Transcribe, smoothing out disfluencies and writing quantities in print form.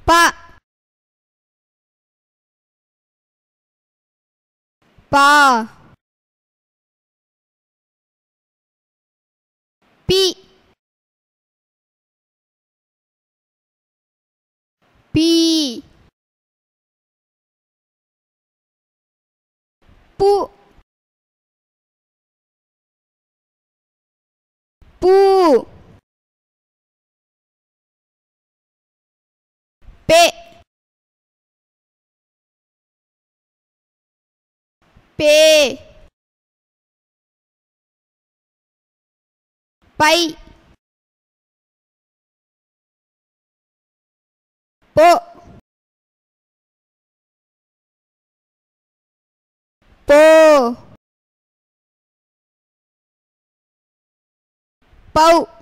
ப பா B B பு பூ பே பே பை போ போ பௌ